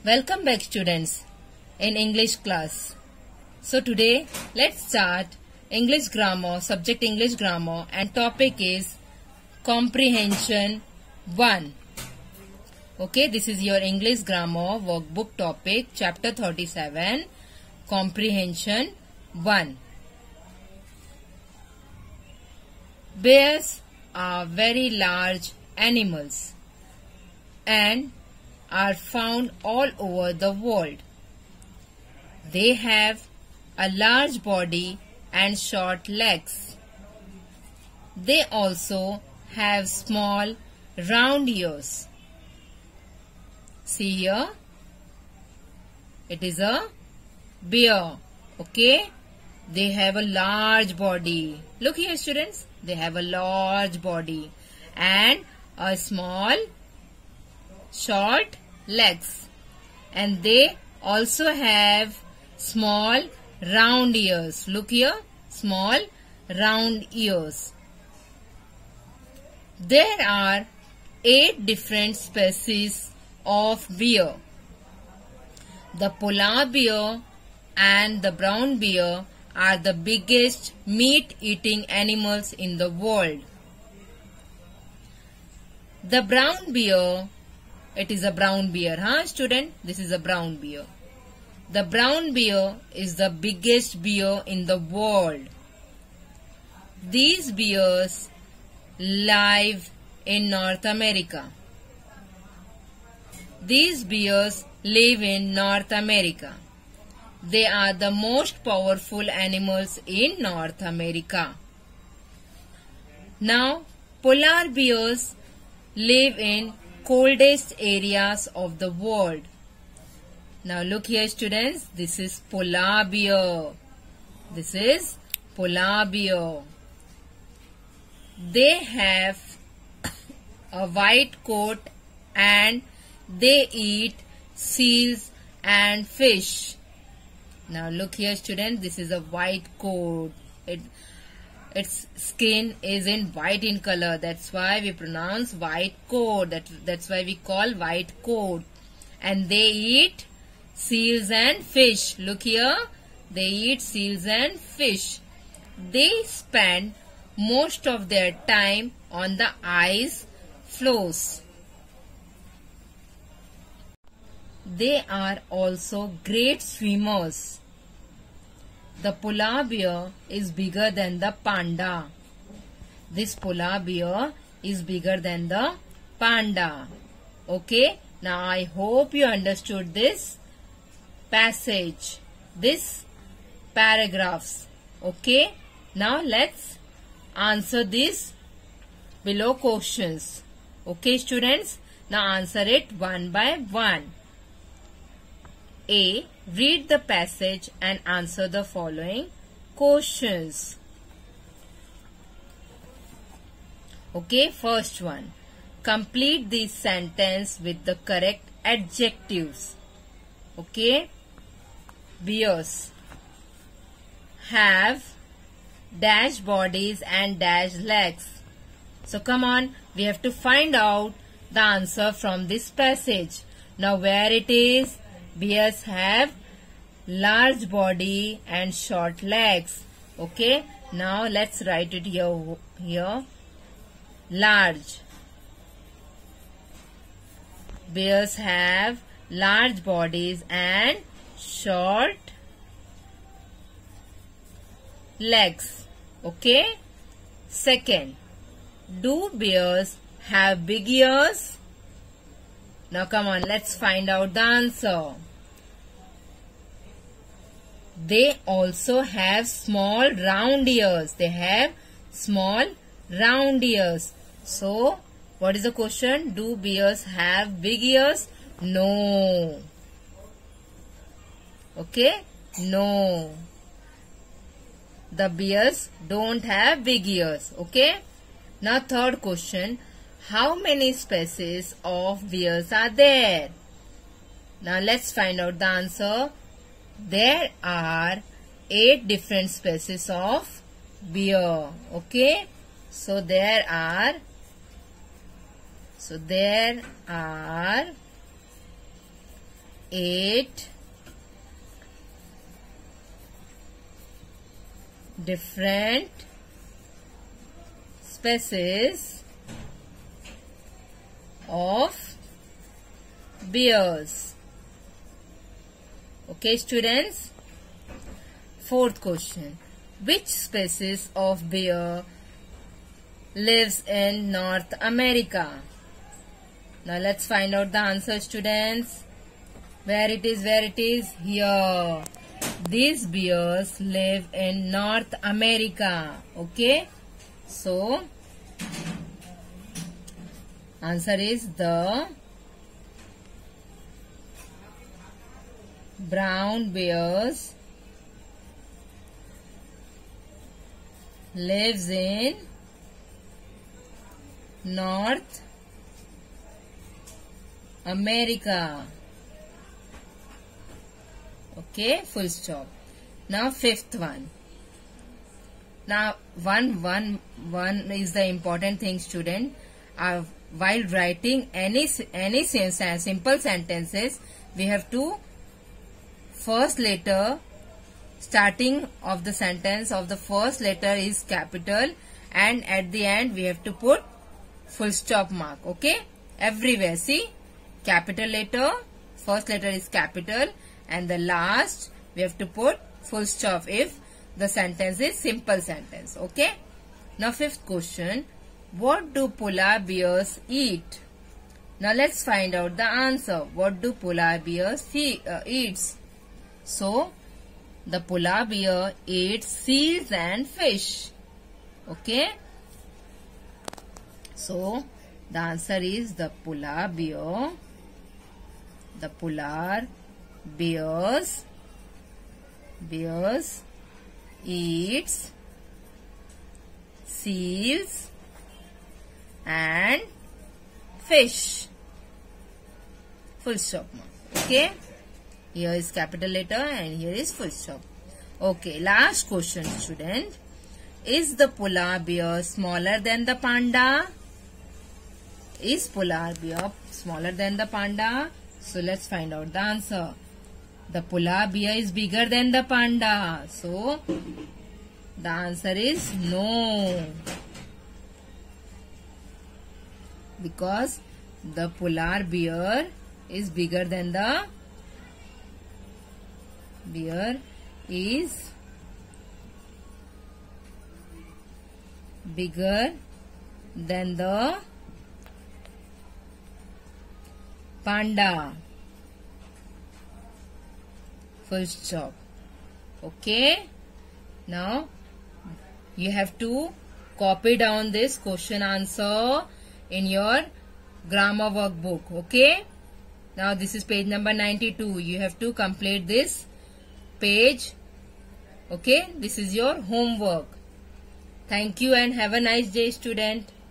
Welcome back students in English class. So today let's start English grammar, subject English grammar, and topic is comprehension 1. Okay, this is your English grammar workbook topic, chapter 37, comprehension 1. Bears are very large animals and are found all over the world. They have a large body and short legs. They also have small round ears. See here, it is a bear. Okay, they have a large body. Look here students, they have a large body and a small short legs, and they also have small round ears. Look here, small round ears. There are 8 different species of bear. The polar bear and the brown bear are the biggest meat-eating animals in the world. The brown bear, it is a brown bear, student? This is a brown bear. The brown bear is the biggest bear in the world. These bears live in North America. These bears live in North America. They are the most powerful animals in North America. Now, polar bears live in coldest areas of the world. Now look here students, this is polar bear. This is polar bear. They have a white coat and they eat seals and fish. Now look here students, this is a white coat. Its skin is in white in color. That's why we pronounce white coat. That's why we call white coat. And they eat seals and fish. Look here. They eat seals and fish. They spend most of their time on the ice floes. They are also great swimmers. The polar bear is bigger than the panda. This polar bear is bigger than the panda. Okay, now I hope you understood this passage, this paragraphs. Okay, now let's answer these below questions. Okay students, now answer it one by one. A. Read the passage and answer the following questions. Okay, first one. Complete this sentence with the correct adjectives. Okay. Bears have dash bodies and dash legs. So come on, we have to find out the answer from this passage. Now where it is? Bears have large body and short legs. Okay, now let's write it here. Large. Bears have large bodies and short legs. Okay. Second, do bears have big ears? Now come on, let's find out the answer. They also have small round ears. They have small round ears. So, what is the question? Do bears have big ears? No. Okay? No. The bears don't have big ears. Okay? Now third question. How many species of bears are there? Now let's find out the answer. There are 8 different species of bear. Okay. So there are 8 different species of bears. Okay, students. Fourth question. Which species of bear lives in North America? Now let's find out the answer, students. Where it is? Here. These bears live in North America. Okay. So, answer is the brown bears lives in North America. Okay, full stop. Now fifth one. Now one is the important thing, student. While writing any simple sentences, we have to first letter starting of the sentence of the first letter is capital, and at the end we have to put full stop mark. Okay, everywhere. See, capital letter, first letter is capital, and the last we have to put full stop if the sentence is simple sentence. Okay. Now fifth question. What do polar bears eat? Now let's find out the answer. What do polar bears eats? So the polar bear eats seals and fish. Okay. So the answer is the polar bear. The polar bears eats seals and fish. Full stop. Okay. Here is capital letter and here is full stop. Okay. Last question, student. Is the polar bear smaller than the panda? Is polar bear smaller than the panda? So let's find out the answer. The polar bear is bigger than the panda. So the answer is no. Because the polar bear is bigger than the panda. Full stop. Okay. Now you have to copy down this question answer in your grammar workbook. Okay. Now this is page number 92. You have to complete this page. Okay. This is your homework. Thank you and have a nice day, student.